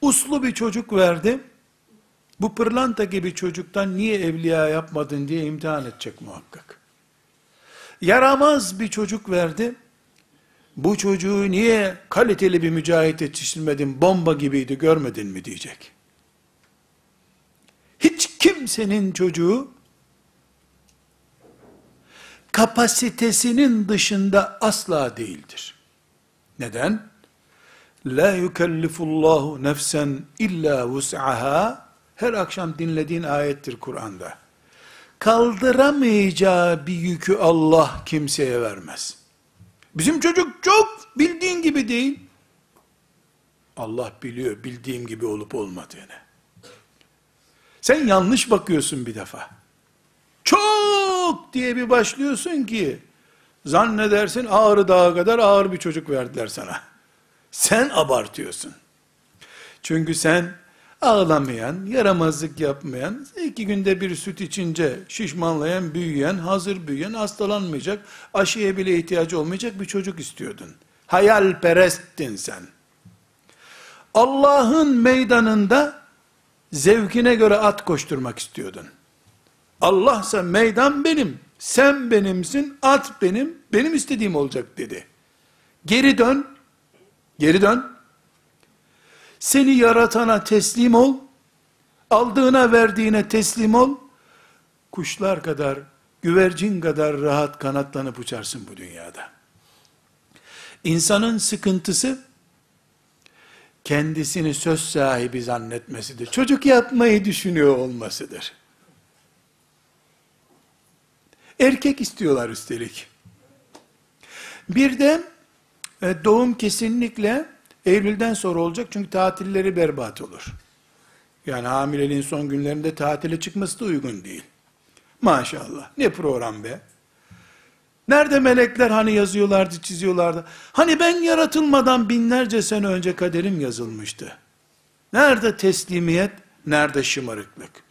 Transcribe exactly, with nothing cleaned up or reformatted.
Uslu bir çocuk verdi. Bu pırlanta gibi çocuktan niye evliya yapmadın diye imtihan edecek muhakkak. Yaramaz bir çocuk verdi. Bu çocuğu niye kaliteli bir mücahit yetiştirmedin, bomba gibiydi görmedin mi diyecek. Hiç kimsenin çocuğu kapasitesinin dışında asla değildir. Neden? La yukellifullahu nefsen illa vus'aha. Her akşam dinlediğin ayettir Kur'an'da. Kaldıramayacağı bir yükü Allah kimseye vermez. Bizim çocuk çok bildiğin gibi değil. Allah biliyor bildiğim gibi olup olmadığını. Sen yanlış bakıyorsun bir defa. Çok diye bir başlıyorsun ki, zannedersin Ağrı Dağı kadar ağır bir çocuk verdiler sana. Sen abartıyorsun. Çünkü sen ağlamayan, yaramazlık yapmayan, iki günde bir süt içince şişmanlayan, büyüyen, hazır büyüyen, hastalanmayacak, aşıya bile ihtiyacı olmayacak bir çocuk istiyordun. Hayalperesttin sen. Allah'ın meydanında zevkine göre at koşturmak istiyordun. Allah'sa meydan benim, sen benimsin, at benim, benim istediğim olacak dedi. Geri dön, geri dön. Seni yaratana teslim ol, aldığına verdiğine teslim ol, kuşlar kadar, güvercin kadar rahat kanatlanıp uçarsın bu dünyada. İnsanın sıkıntısı, kendisini söz sahibi zannetmesidir. Çocuk yapmayı düşünüyor olmasıdır. Erkek istiyorlar üstelik. Bir de e, doğum kesinlikle Eylül'den sonra olacak çünkü tatilleri berbat olur. Yani hamileliğin son günlerinde tatile çıkması da uygun değil. Maşallah. Ne program be. Nerede melekler hani yazıyorlardı, çiziyorlardı. Hani ben yaratılmadan binlerce sene önce kaderim yazılmıştı. Nerede teslimiyet, nerede şımarıklık?